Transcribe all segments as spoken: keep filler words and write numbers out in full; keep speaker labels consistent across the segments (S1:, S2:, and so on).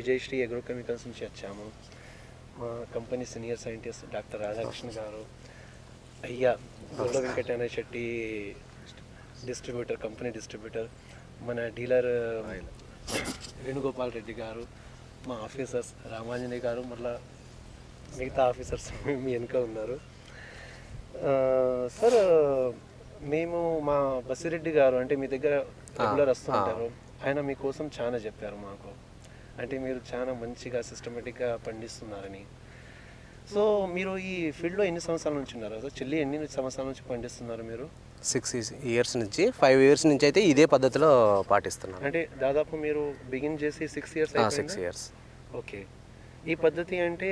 S1: Shri agrochemicals నుంచి వచ్చాము. మా company senior scientist doctor Radhakrishna గారు, అయ్యా Golla Venkateswara Setty distributor, company distributor, మన డీలర్ వేణుగోపాల్ రెడ్డి గారు, మా ఆఫీసర్స్ రామాంజనేయ గారు, మళ్ళీ మిగతా ఆఫీసర్స్ మీ వెనుక ఉన్నారు. సార్ మేము మా బసిరెడ్డి గారు అంటే మీ దగ్గర రెగ్యులర్ వస్తుంటారు, ఆయన మీకోసం చాలా చెప్పారు మాకు, అంటే మీరు చాలా మంచిగా సిస్టమేటిక్గా పండిస్తున్నారని. సో మీరు ఈ ఫీల్డ్లో ఎన్ని సంవత్సరాల నుంచి ఉన్నారు? అసలు చిల్లి ఎన్ని సంవత్సరాల నుంచి పండిస్తున్నారు మీరు?
S2: సిక్స్ ఇయర్స్ నుంచి ఫైవ్ ఇయర్స్ నుంచి అయితే ఇదే పద్ధతిలో పాటిస్తున్నాను.
S1: అంటే దాదాపు మీరు బిగిన్ చేసి six years
S2: six years
S1: okay. ఈ పద్ధతి అంటే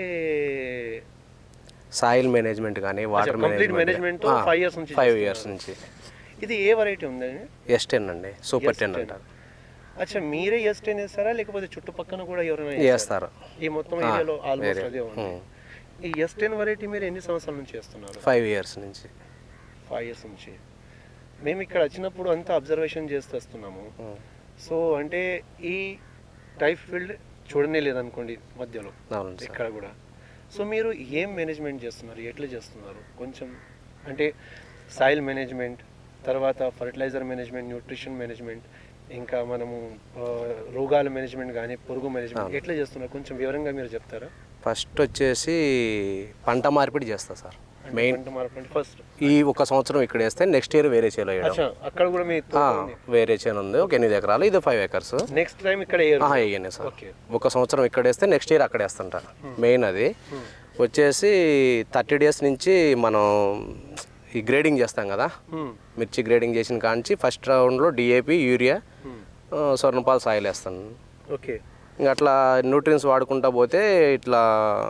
S2: సాయిల్ మేనేజ్మెంట్ కానీ వాటర్
S1: మేనేజ్మెంట్ ఫైవ్ ఇయర్స్ నుంచి
S2: ఫైవ్ ఇయర్స్ నుంచి
S1: ఇది ఏ వెరైటీ ఉందండి?
S2: ఎస్ టెన్ అండి, సూపర్ టెన్ అంటారు.
S1: అచ్చా, మీరే ఎస్ టెన్ వేస్తారా లేకపోతే చుట్టుపక్కల కూడా ఎవరైనా
S2: వేస్తారు?
S1: ఈ మొత్తం ఏరియాలో ఆల్మోస్ట్ అదే ఉంది. ఈ ఎస్ టెన్ వెరైటీ మీరు ఎన్ని సంవత్సరాల నుంచి చేస్తున్నారు?
S2: ఫైవ్ ఇయర్స్ నుంచి.
S1: ఫైవ్ ఇయర్స్ నుంచి మేము ఇక్కడ వచ్చినప్పుడు అంతా అబ్జర్వేషన్ చేస్తూ వస్తున్నాము. సో అంటే ఈ టైప్ ఫీల్డ్ చూడనే లేదనుకోండి మధ్యలో ఇక్కడ కూడా. సో మీరు ఏం మేనేజ్మెంట్ చేస్తున్నారు, ఎట్లా చేస్తున్నారు కొంచెం అంటే సాయిల్ మేనేజ్మెంట్, తర్వాత ఫర్టిలైజర్ మేనేజ్మెంట్, న్యూట్రిషన్ మేనేజ్మెంట్, ఇంకా మనము రోగాల మేనేజ్మెంట్ కానీ పురుగు మేనేజ్మెంట్ ఎట్లా చేస్తున్నారు కొంచెం వివరంగా మీరు చెప్తారా?
S2: ఫస్ట్ వచ్చేసి పంట మార్పిడి చేస్తా సార్. మెయిన్
S1: పంట మార్పిడి ఫస్ట్
S2: ఈ ఒక సంవత్సరం ఇక్కడ వేస్తే నెక్స్ట్ ఇయర్ వేరే చేలో
S1: అక్కడ కూడా మీ
S2: వేరే చేను ఉంది, ఒక ఎనిమిది ఎకరాలు, ఇది ఫైవ్ ఎకర్స్.
S1: నెక్స్ట్ టైం ఇక్కడ
S2: వేయనే సార్. ఒక సంవత్సరం ఇక్కడ వేస్తే నెక్స్ట్ ఇయర్ అక్కడ వేస్తుంటా. మెయిన్ అది వచ్చేసి థర్టీ డేస్ నుంచి మనం ఈ గ్రేడింగ్ చేస్తాం కదా, మిర్చి గ్రేడింగ్ చేసిన కాంచి ఫస్ట్ రౌండ్లో డిఏపి, యూరియా, స్వర్ణపాల్ సాయిల్ వేస్తాను.
S1: ఓకే.
S2: ఇంకా అట్లా న్యూట్రియన్స్ వాడుకుంటా పోతే ఇట్లా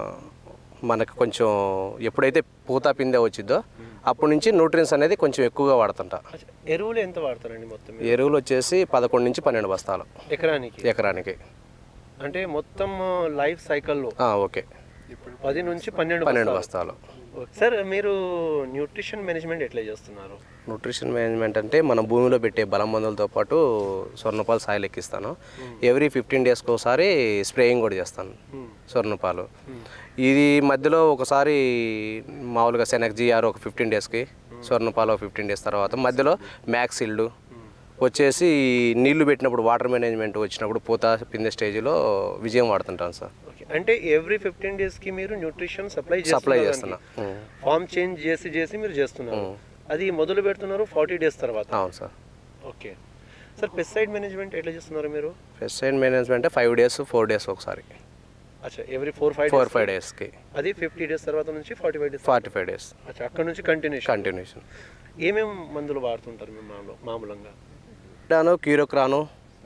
S2: మనకు కొంచెం ఎప్పుడైతే పూత పిందే వచ్చిందో అప్పటి నుంచి న్యూట్రియన్స్ అనేది కొంచెం ఎక్కువగా వాడుతుంటా.
S1: ఎరువులు ఎంత వాడతారండి మొత్తం?
S2: ఎరువులు వచ్చేసి పదకొండు నుంచి పన్నెండు బస్తాలు
S1: ఎకరానికి.
S2: ఎకరానికి
S1: అంటే మొత్తం లైఫ్ సైకిల్లో
S2: ఓకే
S1: పది నుంచి పన్నెండు
S2: పన్నెండు బస్తాలు.
S1: సార్ మీరు న్యూట్రిషన్ మేనేజ్మెంట్ ఎట్లా చేస్తున్నారు?
S2: న్యూట్రిషన్ మేనేజ్మెంట్ అంటే మనం భూమిలో పెట్టే బలం మందులతో పాటు స్వర్ణపాలు సాయిల్ ఎక్కిస్తాను. ఎవ్రీ ఫిఫ్టీన్ డేస్కి ఒకసారి స్ప్రేయింగ్ కూడా చేస్తాను స్వర్ణపాలు. ఇది మధ్యలో ఒకసారి మామూలుగా సెనెక్జిఆర్ ఒక ఫిఫ్టీన్ డేస్కి, స్వర్ణపాలు ఒక ఫిఫ్టీన్ డేస్ తర్వాత మధ్యలో మ్యాక్సిల్డ్ వచ్చేసి నీళ్లు పెట్టినప్పుడు వాటర్ మేనేజ్మెంట్ వచ్చినప్పుడు పూత పిందే స్టేజ్లో విజయం వాడుతుంటాను సార్.
S1: అంటే ఎవ్రీ ఫిఫ్టీన్ డేస్కి మీరు న్యూట్రిషన్ సప్లై
S2: సప్లై చేస్తున్నా.
S1: ఫామ్ చేంజ్ చేసి చేసి మీరు చేస్తున్నారు. అది మొదలు పెడుతున్నారు ఫార్టీ డేస్ తర్వాత?
S2: అవును sir.
S1: Okay sir. Pesticide management ఎట్లా చేస్తున్నారు మీరు?
S2: Pesticide management five days four days ఒకసారి.
S1: అచ్చా, every four five
S2: four five డేస్కి.
S1: అది ఫిఫ్టీ డేస్ తర్వాత నుంచి forty five days
S2: forty five days
S1: అచ్చా, అక్కడ నుంచి కంటిన్యూషన్
S2: కంటిన్యూషన్.
S1: ఏమేమి మందులు వాడుతుంటారు మేము మామూలుగా?
S2: డాను క్యూరోక్రాను,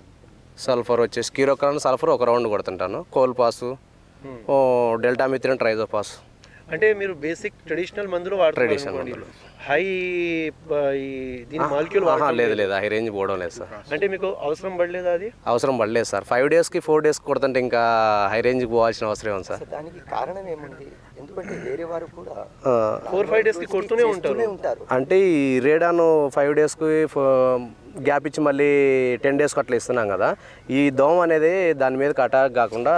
S2: సల్ఫర్ వచ్చేసి క్యూరోక్రాను సల్ఫర్ ఒక రౌండ్ కొడుతుంటాను. కోల్పాసు, డెల్టా మిథ్రిన్, ట్రైజోపాస్.
S1: అంటే మీరు బేసిక్ ట్రెడిషనల్ మందులు వాడతారు?
S2: ట్రెడిషనల్ మందులు.
S1: హై దీని మాలిక్యూల్
S2: లేదు లేదు హై రేంజ్ పోవడం లేదు సార్.
S1: అంటే మీకు అవసరం పడలేదా? అది
S2: అవసరం పడలేదు సార్. ఫైవ్ డేస్కి ఫోర్ డేస్కి కొడుతుంటే ఇంకా హై రేంజ్కి పోవాల్సిన అవసరం ఉంది సార్.
S3: దానికి కారణం ఏముంది? ఎందుకంటే వేరే వారు కూడా
S1: ఫోర్ ఫైవ్ డేస్కి కొడుతూనే ఉంటారు.
S2: అంటే ఈ రేడాను ఫైవ్ డేస్కి గ్యాప్ ఇచ్చి మళ్ళీ టెన్ డేస్కి అట్లా ఇస్తున్నాం కదా, ఈ దోమ అనేది దాని మీదకి అటాక్ కాకుండా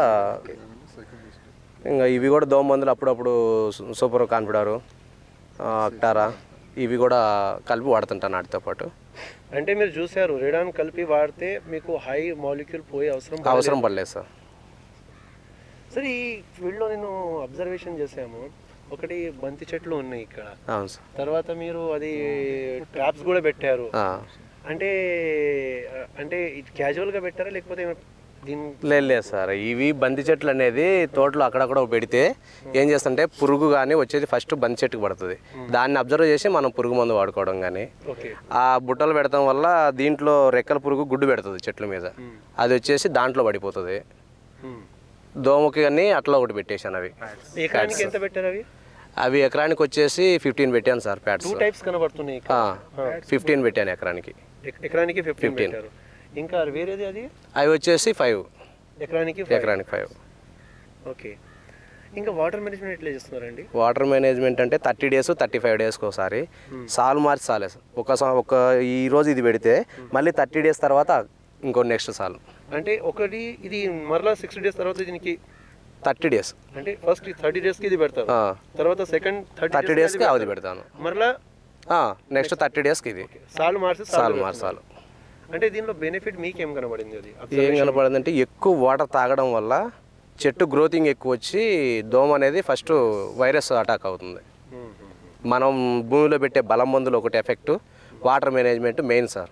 S2: ఇంకా ఇవి కూడా దోమ మందులు అప్పుడప్పుడు సూపర్ కాన్ఫిడారు, అక్టారా ఇవి కూడా కలిపి వాడుతుంటాను వాటితో పాటు.
S1: అంటే మీరు చూసారు రేడాన్ కలిపి వాడితే మీకు హై మాలిక్యూల్ పోయే అవసరం
S2: అవసరం పడలేదు సార్.
S1: సార్ ఈ ఫీల్డ్లో నేను అబ్జర్వేషన్ చేసాము, ఒకటి బంతి చెట్లు ఉన్నాయి ఇక్కడ.
S2: అవును సార్.
S1: తర్వాత మీరు అది ట్రాప్స్ కూడా పెట్టారు. అంటే అంటే క్యాజువల్గా పెట్టారా లేకపోతే
S2: లేదు లేదు సార్. ఇవి బంతి చెట్లు అనేది తోటలో అక్కడక్కడ పెడితే ఏం చేస్తుంటే పురుగు కానీ వచ్చేది ఫస్ట్ బంతి చెట్టుకు పడుతుంది. దాన్ని అబ్జర్వ్ చేసి మనం పురుగు మందు వాడుకోవడం కానీ, ఆ బుట్టలు పెడతాం వల్ల దీంట్లో రెక్కల పురుగు గుడ్డు పెడుతుంది చెట్ల మీద, అది వచ్చేసి దాంట్లో పడిపోతుంది. దోమకి కానీ అట్లా ఒకటి పెట్టేశాను. అవి
S1: ఎకరానికి ఎంత పెట్టారు? అవి
S2: అవి ఎకరానికి వచ్చేసి ఫిఫ్టీన్ పెట్టాను సార్. ప్యాడ్స్
S1: టూ టైప్స్ కనబడుతున్నాయి.
S2: ఫిఫ్టీన్ పెట్టాను ఎకరానికి.
S1: ఎకరానికి ఫిఫ్టీన్. ఇంకా వేరేది అది
S2: అవి వచ్చేసి ఫైవ్
S1: ఎకరానికి
S2: ఎకరానికి ఫైవ్.
S1: ఓకే. ఇంకా వాటర్ మేనేజ్మెంట్ ఎట్లా చేస్తున్నారండి?
S2: వాటర్ మేనేజ్మెంట్ అంటే థర్టీ డేస్ థర్టీ ఫైవ్ డేస్కి ఒకసారి సాల్ మార్చి సాలే ఒక ఒక ఈ రోజు ఇది పెడితే మళ్ళీ థర్టీ డేస్ తర్వాత ఇంకో నెక్స్ట్ సాల్.
S1: అంటే ఒకటి ఇది మరలా సిక్స్టీ డేస్ తర్వాత దీనికి
S2: థర్టీ డేస్
S1: అంటే ఫస్ట్ థర్టీ డేస్కి ఇది పెడతారు, తర్వాత సెకండ్
S2: థర్టీ డేస్కి అవధి పెడతాను,
S1: మరలా
S2: నెక్స్ట్ థర్టీ డేస్కి ఇది
S1: సాలు మార్చి
S2: సాలు మార్చాలి.
S1: అంటే దీనిలో బెనిఫిట్ మీకేం కనబడింది? అది
S2: ఏం కనబడింది అంటే ఎక్కువ వాటర్ తాగడం వల్ల చెట్టు గ్రోతింగ్ ఎక్కువ వచ్చి దోమ అనేది ఫస్ట్ వైరస్ అటాక్ అవుతుంది. మనం భూమిలో పెట్టే బలం మందులు ఒకటి effect, water management main sir.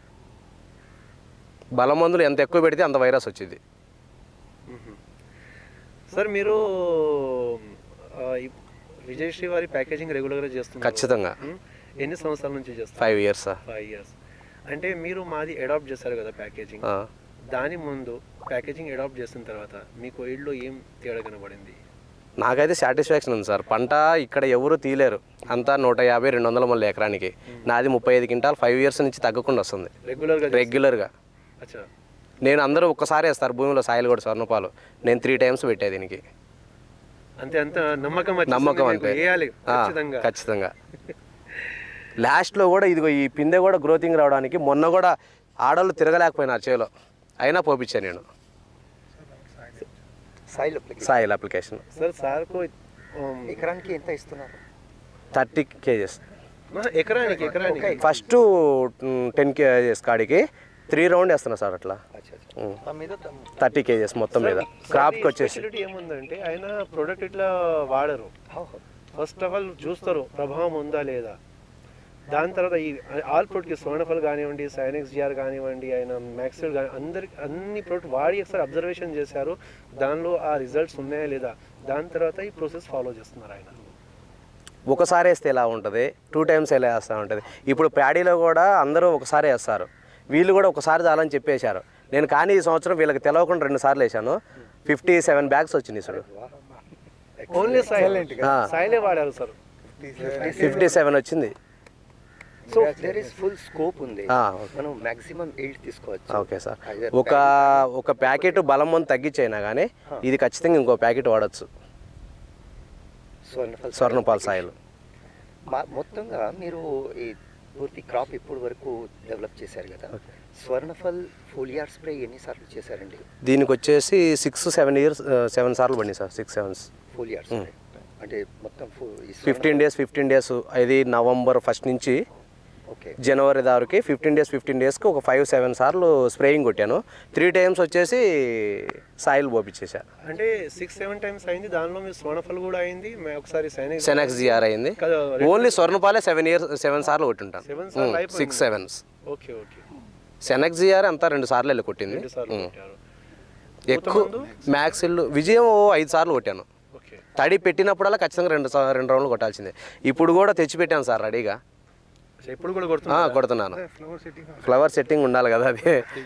S2: బలం మందులు ఎంత ఎక్కువ పెడితే అంత వైరస్ వచ్చింది.
S1: సార్ మీరు విజయశ్రీ వారి ప్యాకేజింగ్ రెగ్యులర్గా చేస్తున్నారు?
S2: ఖచ్చితంగా.
S1: ఎన్ని సంవత్సరాల నుంచి చేస్తారు?
S2: Five years sir.
S1: Five years అంటే మీరు మాది అడాప్ట్ చేస్తారు కదా ప్యాకేజింగ్, దాని ముందు ప్యాకేజింగ్ అడాప్ట్ చేసిన తర్వాత మీకు ఇల్లు ఏం తేడా కనబడింది?
S2: నాకైతే సాటిస్ఫాక్షన్ ఉంది సార్. పంట ఇక్కడ ఎవరు తీయలేరు, అంతా నూట యాభై రెండు వందల మళ్ళీ ఎకరానికి. నాది ముప్పై ఐదు క్వింటాల్ ఫైవ్ ఇయర్స్ నుంచి తగ్గకుండా వస్తుంది
S1: రెగ్యులర్గా
S2: రెగ్యులర్గా. నేను అందరూ ఒక్కసారి వేస్తారు భూమిలో సాయిల్ కూడా స్వర్ణపాలు, నేను త్రీ టైమ్స్ పెట్టే దీనికి.
S1: అంతే అంత నమ్మకం
S2: నమ్మకం అంతే ఖచ్చితంగా. లాస్ట్లో కూడా ఇదిగో ఈ పిందె కూడా గ్రోతింగ్ రావడానికి మొన్న కూడా ఆడవాళ్ళు తిరగలేకపోయినారు చేలో, అయినా పోపించాను నేను సాయిల్ అప్లికేషన్.
S1: సార్ సార్కు
S3: ఎకరానికి ఎంత ఇస్తున్నారు?
S2: థర్టీ కేజెస్
S1: ఎకరానికి. ఎకరానికి
S2: ఫస్ట్ టెన్ కేజెస్ కాడికి త్రీ రౌండ్ వేస్తున్నా సార్. అట్లా థర్టీ కేజెస్ మొత్తం మీద క్రాప్కి వచ్చేసి
S1: ఏముందంటే ఆయన ప్రోడక్ట్ ఇట్లా వాడరు. ఫస్ట్ ఆఫ్ ఆల్ చూస్తారు ప్రభావం ఉందా లేదా, దాని తర్వాత ఈ ఆల్ ప్రోడక్ట్కి స్వర్ణఫల్ కానివ్వండి, సైనిక్స్ జిఆర్ కానివ్వండి, ఆయన మ్యాక్సిల్ కానీ అందరికి అన్ని ప్రోడక్ట్ వాడి ఒకసారి అబ్జర్వేషన్ చేశారు, దానిలో ఆ రిజల్ట్స్ ఉన్నాయా లేదా, దాని తర్వాత ఈ ప్రాసెస్ ఫాలో చేస్తున్నారు ఆయన.
S2: ఒకసారి వేస్తే ఎలా ఉంటుంది, టూ టైమ్స్ ఎలా వేస్తూ ఉంటుంది. ఇప్పుడు ప్యాడీలో కూడా అందరూ ఒకసారి వేస్తారు, వీళ్ళు కూడా ఒకసారి చాలని చెప్పేశారు. నేను కానీ ఈ సంవత్సరం వీళ్ళకి తెలవకుండా రెండు సార్లు వేసాను, ఫిఫ్టీ సెవెన్ బ్యాగ్స్ వచ్చినాయి సార్.
S1: ఓన్లీ సాయిలే వాడారు సార్,
S2: ఫిఫ్టీ సెవెన్ వచ్చింది.
S3: So there is full scope ఉంది, మనం మాక్సిమం ఎయిట్ తీసుకోవచ్చు.
S2: Okay sir. ఒక ఒక ప్యాకెట్ బలం మందు తగ్గించైనా కానీ ఇది ఖచ్చితంగా ఇంకో ప్యాకెట్ వాడచ్చు
S3: స్వర్ణఫల్
S2: స్వర్ణపాల్ సాయిల్.
S3: మొత్తంగా మీరు ఈ పూర్తి క్రాప్ ఇప్పుడు వరకు డెవలప్ చేశారు కదా, స్వర్ణఫల్ ఫోలియార్ స్ప్రే ఎన్నిసార్లు చేశారండి?
S2: దీనికి వచ్చేసి సిక్స్ సెవెన్ ఇయర్స్ సెవెన్ సార్లు పడింది sir. Six sevens
S3: foliar spray అంటే మొత్తం
S2: ఫిఫ్టీన్ డేస్ ఫిఫ్టీన్ డేస్ ఇది నవంబర్ ఫస్ట్ నుంచి జనవరి దారికి ఫిఫ్టీన్ డేస్ ఫిఫ్టీన్ డేస్కి ఒక ఫైవ్ సెవెన్ సార్లు స్ప్రేయింగ్ కొట్టాను. త్రీ టైమ్స్ వచ్చేసి సాయిల్ పోపించేసా.
S1: అంటే సిక్స్ సెవెన్ టైమ్స్ అయింది, దానిలో మీ స్వర్ణఫల్ కూడా అయింది, ఒకసారి
S2: సెనెక్స్ జిఆర్ అయింది. ఓన్లీ స్వర్ణపాలే సెవెన్ ఇయర్స్ సెవెన్ సార్లు కొట్టుంటాను, six sevens.
S1: Okay okay.
S2: Senex GR అంతా రెండు సార్లు వెళ్ళి కొట్టింది. ఎక్కువ మ్యాక్సిల్ విజయం ఐదు సార్లు కొట్టాను. తడి పెట్టినప్పుడల్లా ఖచ్చితంగా రెండు రెండు రౌండ్లు కొట్టాల్సిందే. ఇప్పుడు కూడా తెచ్చిపెట్టాను సార్ రెడీగా,
S1: ఇప్పుడు కూడా
S2: కొడుతున్నాను. ఫ్లవర్ సెట్టింగ్ ఉండాలి కదా అది.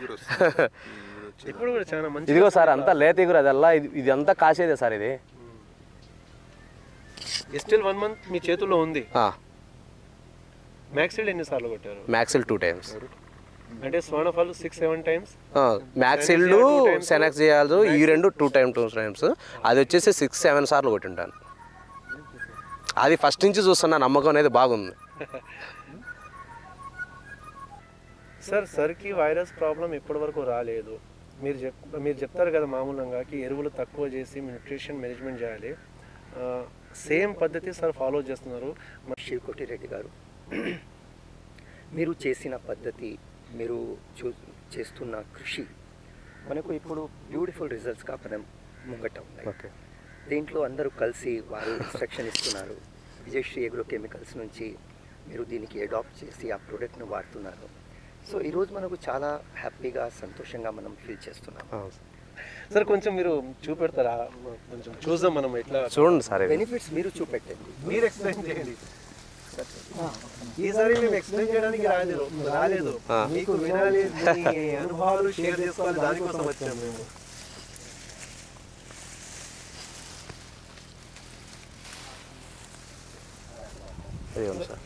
S1: ఇప్పుడు కూడా చాలా మంచి.
S2: ఇదిగో సార్ అంతా లేత ఎగురు అదల్లా, ఇది అంతా కాసేదే సార్. ఇది
S1: స్టిల్ వన్ మంత్ మీ చేతుల్లో ఉంది. మ్యాక్సిల్ ఎన్ని సార్లు కొట్టారు?
S2: మ్యాక్సిల్ టూ టైమ్స్.
S1: అంటే స్వర్ణఫల్ సిక్స్ సెవెన్ టైమ్స్,
S2: మ్యాక్సిల్ సెనెక్స్ చేయాలి ఈ రెండు టూ టైమ్ టూ టైమ్స్. అది వచ్చేసి సిక్స్ సెవెన్ సార్లు కొట్టింటాను. అది ఫస్ట్ నుంచి చూస్తున్నా, నమ్మకం అనేది బాగుంది.
S1: సార్ సర్కి వైరస్ ప్రాబ్లం ఇప్పటి వరకు రాలేదు. మీరు చెప్ మీరు చెప్తారు కదా మామూలుగా ఎరువులు తక్కువ చేసి న్యూట్రిషన్ మేనేజ్మెంట్ చేయాలి, సేమ్ పద్ధతి సార్ ఫాలో చేస్తున్నారు.
S3: శివ్ కోటి రెడ్డి గారు, మీరు చేసిన పద్ధతి, మీరు చూ చేస్తున్న కృషి మనకు ఇప్పుడు బ్యూటిఫుల్ రిజల్ట్స్గా మనం ముంగట ఉన్నాయి. దీంట్లో అందరూ కలిసి వారు ఇన్స్ట్రక్షన్ ఇస్తున్నారు. విజయశ్రీ అగ్రో కెమికల్స్ నుంచి మీరు దీనికి అడాప్ట్ చేసి ఆ ప్రోడక్ట్ను వాడుతున్నారు. సో ఈరోజు మనకు చాలా హ్యాపీగా సంతోషంగా మనం ఫీల్ చేస్తున్నాం.
S1: సార్ కొంచెం మీరు చూపెడతారా? కొంచెం చూద్దాం మనం ఎట్లా.
S2: చూడండి సార్,
S3: బెనిఫిట్స్ మీరు చూపెట్టండి,
S1: మీరు ఎక్స్ప్లెయిన్ చేయండి. ఈసారి మేము ఎక్స్ప్లెయిన్ చేయడానికి రాలేదు రాలేదు మీకు వినాలి, మీ అనుభవాలు షేర్ చేసుకోవాలి, దానికోసం వచ్చాము మేము.
S2: సార్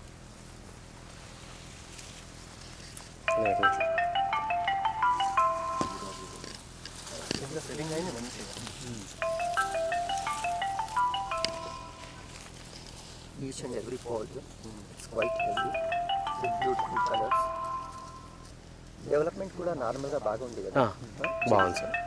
S1: సెట్టింగ్ అయింది మంచిగా.
S3: Each and every pod, it's quite healthy with beautiful colors. Development కూడా నార్మల్గా బాగుంది కదా.
S2: బాగుంది సార్.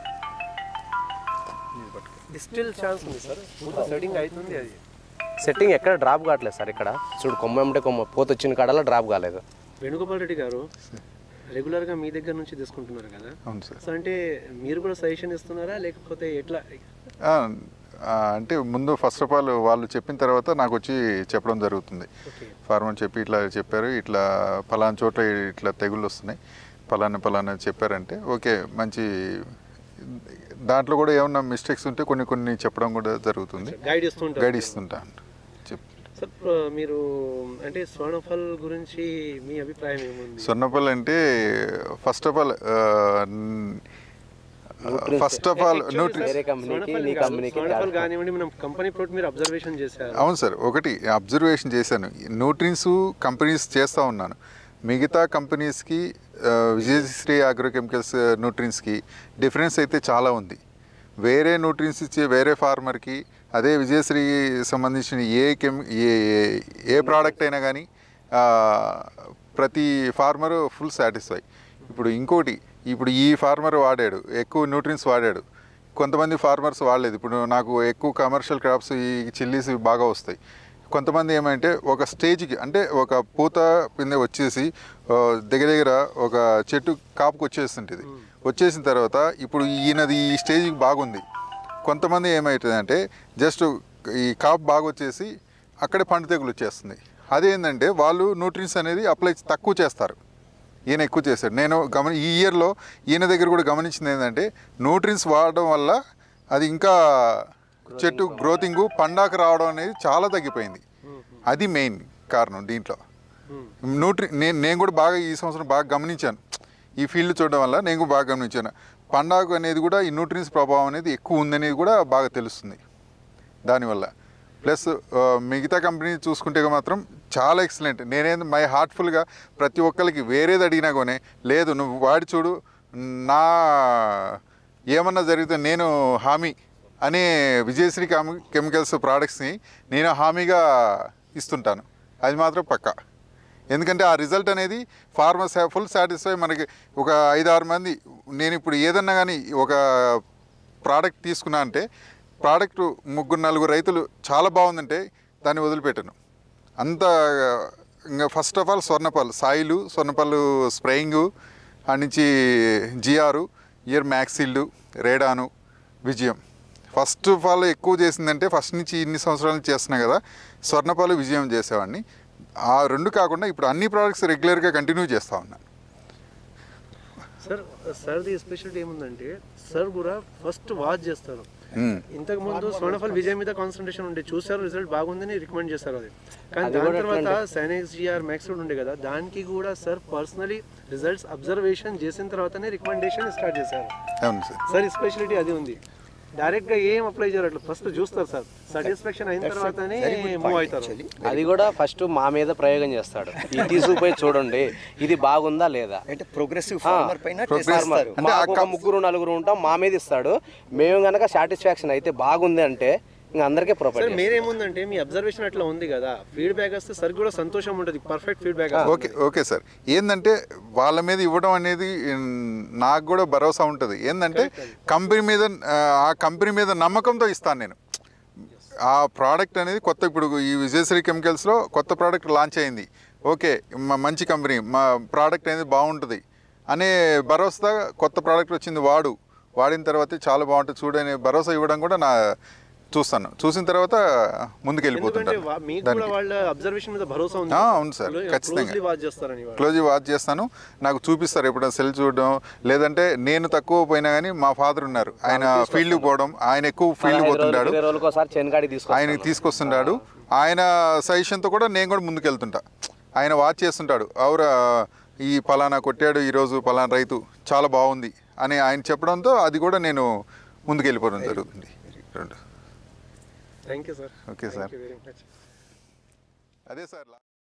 S1: స్టిల్ ఛాన్స్ ఉంది సార్, సెట్టింగ్ అవుతుంది. అది
S2: సెట్టింగ్ ఎక్కడ డ్రాప్ కావట్లేదు సార్. ఇక్కడ చూడు కొమ్మ అంటే కొమ్మ పోత వచ్చిన కాడలో డ్రాప్ కాలేదు.
S1: వేణుగోపాల్ రెడ్డి గారు రెగ్యులర్గా మీ దగ్గర నుంచి తీసుకుంటున్నారు కదా.
S4: అవును సార్.
S1: సో అంటే మీరు కూడా సజెషన్ ఇస్తున్నారా లేకపోతే ఎట్లా?
S4: అంటే ముందు ఫస్ట్ ఆఫ్ ఆల్ వాళ్ళు చెప్పిన తర్వాత నాకు వచ్చి చెప్పడం జరుగుతుంది. ఫార్మర్ చెప్పి ఇట్లా చెప్పారు, ఇట్లా పలానా చోట్ల ఇట్లా తెగుళ్ళు వస్తున్నాయి, పలానా పలానా చెప్పారంటే ఓకే మంచి. దాంట్లో కూడా ఏమన్నా మిస్టేక్స్ ఉంటే కొన్ని కొన్ని చెప్పడం కూడా జరుగుతుంది,
S1: గైడ్ ఇస్తుంటా
S4: గైడ్ ఇస్తుంటా చెప్.
S1: సార్ మీరు అంటే స్వర్ణఫల్ గురించి మీ అభిప్రాయం ఏముంది?
S4: స్వర్ణఫల్ అంటే first of all first of all అవును సార్, ఒకటి అబ్జర్వేషన్ చేశాను. న్యూట్రిన్స్ కంపెనీస్ చేస్తూ ఉన్నాను. మిగతా కంపెనీస్కి విజయశ్రీ అగ్రోకెమికల్స్ న్యూట్రిన్స్కి డిఫరెన్స్ అయితే చాలా ఉంది. వేరే న్యూట్రిన్స్ ఇచ్చే వేరే ఫార్మర్కి అదే విజయశ్రీ సంబంధించిన ఏ కెమి ఏ ఏ ప్రోడక్ట్ అయినా కానీ ప్రతి ఫార్మరు ఫుల్ సాటిస్ఫై. ఇప్పుడు ఇంకోటి, ఇప్పుడు ఈ ఫార్మర్ వాడాడు, ఎక్కువ న్యూట్రిన్స్ వాడాడు, కొంతమంది ఫార్మర్స్ వాడలేదు. ఇప్పుడు నాకు ఎక్కువ కమర్షియల్ క్రాప్స్ ఈ చిల్లీస్ బాగా వస్తాయి. కొంతమంది ఏమంటే ఒక స్టేజ్కి అంటే ఒక పూత పిందె వచ్చేసి దగ్గర దగ్గర ఒక చెట్టు కాపుకి వచ్చేస్తుంటుంది. వచ్చేసిన తర్వాత ఇప్పుడు ఈయనది ఈ స్టేజ్కి బాగుంది. కొంతమంది ఏమవుతుందంటే జస్ట్ ఈ కాపు బాగా వచ్చేసి అక్కడే పండు తెగులు వచ్చేస్తుంది. అదేంటంటే వాళ్ళు న్యూట్రిన్స్ అనేది అప్లై తక్కువ చేస్తారు, ఈయన ఎక్కువ చేశాడు. నేను గమని ఈ ఇయర్లో ఈయన దగ్గర కూడా గమనించింది ఏంటంటే న్యూట్రిన్స్ వాడడం వల్ల అది ఇంకా చెట్టు గ్రోతింగ్ పండాక రావడం అనేది చాలా తగ్గిపోయింది. అది మెయిన్ కారణం దీంట్లో. న్యూట్రి నేను నేను కూడా బాగా ఈ సంవత్సరం బాగా గమనించాను, ఈ ఫీల్డ్ చూడడం వల్ల నేను కూడా బాగా గమనించాను. పండాకు అనేది కూడా ఈ న్యూట్రిన్స్ ప్రభావం అనేది ఎక్కువ ఉందనేది కూడా బాగా తెలుస్తుంది దానివల్ల. ప్లస్ మిగతా కంపెనీ చూసుకుంటే మాత్రం చాలా ఎక్సలెంట్. నేనేం మై హార్ట్ఫుల్గా ప్రతి ఒక్కరికి వేరేది అడిగినా కొనే లేదు నువ్వు వాడి చూడు, నా ఏమన్నా జరిగితే నేను హామీ అనే విజయశ్రీ కెమికల్స్ ప్రోడక్ట్స్ని నేను హామీగా ఇస్తుంటాను. అది మాత్రం పక్కా. ఎందుకంటే ఆ రిజల్ట్ అనేది ఫార్మర్స్ ఫుల్ సాటిస్ఫై. మనకి ఒక ఐదు ఆరు మంది నేను ఇప్పుడు ఏదన్నా కానీ ఒక ప్రోడక్ట్ తీసుకున్నా అంటే ప్రోడక్ట్ ముగ్గురు నలుగురు రైతులు చాలా బాగుందంటే దాన్ని వదిలిపెట్టాను. అంత ఇంకా first of all Swarnaphal soil Swarnaphal spraying ఆ నుంచి జిఆరు ఇయర్ మ్యాక్సిల్డ్ రేడాను విజయం. ఫస్ట్ ఆఫ్ ఆల్ ఎక్కువ చేసిందంటే ఫస్ట్ నుంచి ఇన్ని సంవత్సరాల నుంచి చేస్తున్నా కదా స్వర్ణపాలు విజయం చేసేవాడిని. ఆ రెండు కాకుండా ఇప్పుడు అన్ని ప్రోడక్ట్స్ రెగ్యులర్గా కంటిన్యూ చేస్తూ ఉన్నాను.
S1: సార్ సార్ది స్పెషాలిటీ ఏముందంటే సార్ కూడా ఫస్ట్ వాచ్ చేస్తారు. ఇంతకు ముందు స్వర్ణఫల్ విజయం మీద కాన్సన్ట్రేషన్ ఉండే, చూసారు రిజల్ట్ బాగుందని రికమెండ్ చేస్తారు. అది కానీ దాని తర్వాత సైనెక్స్ జిఆర్ మ్యాక్స్ ఉండే కదా, దానికి కూడా సార్ పర్సనలీ రిజల్ట్స్ అబ్జర్వేషన్ చేసిన తర్వాతనే రికమెండేషన్ స్టార్ట్ చేశారు.
S4: అవును సార్.
S1: సార్ స్పెషాలిటీ అది ఉంది. డైరెక్ట్గా ఏం అప్లై చేయరు, ఫస్ట్ చూస్తారు సార్, సాటిస్ఫాక్షన్ అయిన తర్వాతనే మూవ్ అవుతారు.
S2: అది కూడా ఫస్ట్ మా మీద ప్రయోగం చేస్తాడు. ఇది తీసుకుపోయి చూడండి ఇది బాగుందా లేదా
S3: అంటే ప్రోగ్రెసివ్ ఫార్మర్ పైన
S2: మాకు ముగ్గురు నలుగురు ఉంటాం, మా మీద ఇస్తాడు. మేము కనుక సాటిస్ఫాక్షన్ అయితే బాగుంది అంటే ఇంకా అందరికీ ప్రాపర్టీ.
S1: మీరేముందంటే మీ అబ్జర్వేషన్ అట్లా ఉంది కదా, ఫీడ్బ్యాక్ వస్తే సార్ కూడా సంతోషం ఉంటుంది, perfect feedback.
S4: Okay okay sir. ఏంటంటే వాళ్ళ మీద ఇవ్వడం అనేది నాకు కూడా భరోసా ఉంటుంది. ఏంటంటే కంపెనీ మీద ఆ కంపెనీ మీద నమ్మకంతో ఇస్తాను నేను. ఆ ప్రోడక్ట్ అనేది కొత్త, ఇప్పుడు ఈ విజయశ్రీ కెమికల్స్లో కొత్త ప్రోడక్ట్ లాంచ్ అయింది, ఓకే మంచి కంపెనీ, మా ప్రోడక్ట్ అనేది బాగుంటుంది అనే భరోసా. కొత్త ప్రోడక్ట్ వచ్చింది వాడు, వాడిన తర్వాత చాలా బాగుంటుంది చూడనే భరోసా ఇవ్వడం కూడా నా చూస్తాను. చూసిన తర్వాత ముందుకు వెళ్ళిపోతుంటాను. అవును సార్, ఖచ్చితంగా క్లోజ్ వాచ్ చేస్తాను. నాకు చూపిస్తారు ఎప్పుడైనా సెల్ చూడడం, లేదంటే నేను తక్కువ పోయినా కానీ మా ఫాదర్ ఉన్నారు, ఆయన ఫీల్డ్కి పోవడం, ఆయన ఎక్కువ ఫీల్డ్ పోతుంటాడు, ఆయన తీసుకొస్తుంటాడు. ఆయన సజెషన్తో కూడా నేను కూడా ముందుకు వెళ్తుంటా. ఆయన వాచ్ చేస్తుంటాడు, అవురా ఈ పలానా కొట్టాడు ఈరోజు పలానా రైతు చాలా బాగుంది అని ఆయన చెప్పడంతో అది కూడా నేను ముందుకు వెళ్ళిపోవడం జరుగుతుంది. రెండు
S1: thank you sir.
S4: Okay sir. అదే సార్.